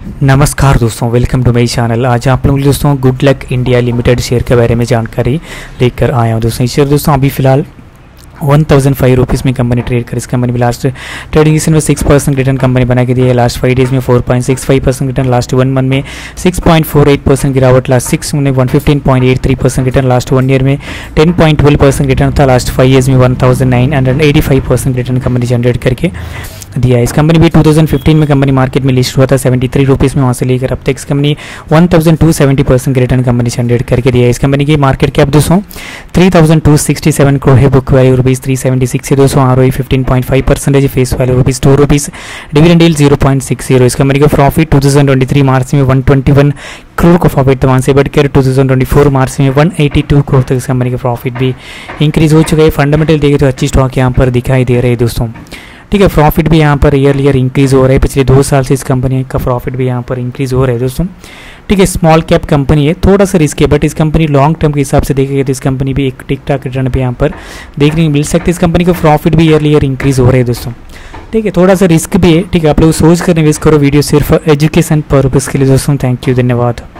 नमस्कार दोस्तों, welcome to my channel. आज आप लोग दोस्तों good luck India limited share के बारे में जानकारी लेकर आया हूँ। दोस्तों इस शेयर दोस्तों अभी फिलहाल 1005 रुपीज़ में कंपनी ट्रेड कर। इस कंपनी में लास्ट ट्रेडिंग सेशन में 6% रिटर्न कंपनी बना के दी है। लास्ट 5 डेज में 4.65% रिटर्न, लास्ट 1 मंथ में 6.48% गिरावट, लास्ट 6 में 115.83% रिटर्न, लास्ट 1 ईयर में 10.12% रिटर्न था। लास्ट 5 ईयर्स में 1985% रिटर्न कंपनी जनरेट करके दिया है। इस कंपनी भी 2015 में कंपनी मार्केट में लिस्ट हुआ था 73 रुपीज़ में, वहाँ से लेकर अब तक इस कंपनी 1270% के रिटर्न कंपनी जनरेट करके दिया है। इस कंपनी की मार्केट कैप दोस्तों 3267 करोड़ है। बुक वैल्यू ₹376 है दोस्तों। ROE 15.5% है। Face value ₹2, dividend yield 0.60। इस कंपनी का प्रॉफिट 2023 मार्च में 121 करोड़ का प्रॉफिट था, वहाँ से बढ़कर 2024 मार्च में 182 करोड़ तक इस कंपनी का प्रॉफिट भी इंक्रीज हो चुका है। फंडामेंटल देखें तो अच्छी स्टॉक यहाँ पर दिखाई दे रही है दोस्तों। ठीक है, प्रॉफिट भी यहाँ पर ईयर इंक्रीज़ हो रहा है। पिछले 2 साल से इस कंपनी का प्रॉफिट भी यहाँ पर इंक्रीज़ हो रहा है दोस्तों। ठीक है, स्मॉल कैप कंपनी है, थोड़ा सा रिस्क है, बट इस कंपनी लॉन्ग टर्म के हिसाब से देखेंगे तो इस कंपनी भी एक टिक टाक रिटर्न पे यहाँ पर देखने को मिल सकती है। इस कंपनी का प्रॉफिट भी ईयर इंक्रीज़ हो रहा है दोस्तों। ठीक है, थोड़ा सा रिस्क भी है। ठीक है, आप लोग सोच कर इन्वेस्ट करो। वीडियो सिर्फ एजुकेशन पर्पज़ के लिए दोस्तों। थैंक यू, धन्यवाद।